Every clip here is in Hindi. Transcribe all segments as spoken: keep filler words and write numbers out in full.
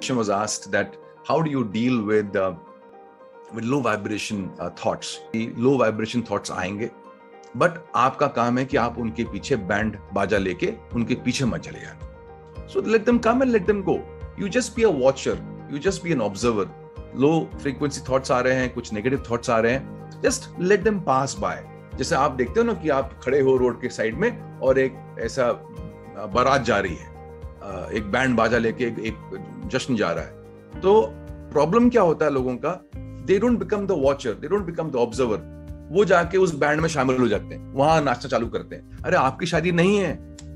question was asked that how do you deal with uh, with low vibration uh, thoughts. low vibration thoughts आएंगे, but आपका काम है कि आप उनके पीछे बैंड बाजा लेके उनके पीछे मत चले जाना. So let them come and let them go. You just be a watcher. You just be an observer. Low frequency thoughts आ रहे हैं, कुछ negative thoughts आ रहे हैं. Just let them pass by. जैसे आप देखते हो ना कि आप खड़े हो रोड के साइड में और एक ऐसा बारात जा रही है, एक बैंड बाजा लेके एक, एक जश्न जा रहा है. तो प्रॉब्लम क्या होता है लोगों का, they don't become the watcher, they don't become the observer. वो जाके उस बैंड में शामिल हो जाते हैं, वहां नाचना चालू करते हैं. अरे आपकी शादी नहीं है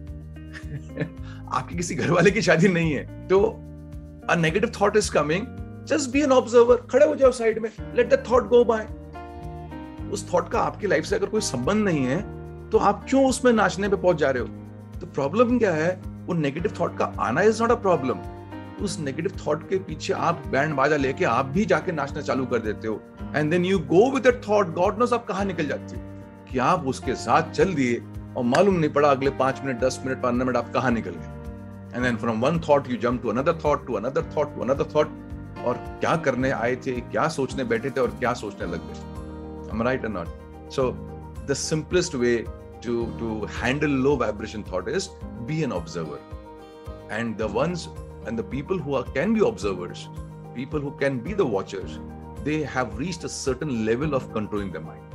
आपकी किसी घर वाले की शादी नहीं है. तो a negative thought is coming, just be an observer. खड़े हो जाओ साइड में, let the thought go by. उस थॉट का आपकी लाइफ से अगर कोई संबंध नहीं है तो आप क्यों उसमें नाचने पे पहुंच जा रहे हो? तो प्रॉब्लम क्या है, वो नेगेटिव थॉट का आना इज नॉट अ प्रॉब्लम. उस नेगेटिव थॉट के पीछे आप बैंड बाजा लेके आप भी जाके नाचना चालू कर देते हो. And then you go with that thought, god knows आप कहां निकल जाती हो कि आप उसके साथ चल दिए और मालूम नहीं पड़ा अगले पांच मिनट दस मिनट पंद्रह मिनट आप कहां निकल गए. And then from one thought you jump to another thought, to another thought, to another thought. और क्या करने आए थे, क्या सोचने बैठे थे और क्या सोचने लग गए. Am I right or not? So the simplest way to to handle low vibration thought is be an observer. And the ones and the people who are can be observers, people who can be the watchers, they have reached a certain level of controlling their mind.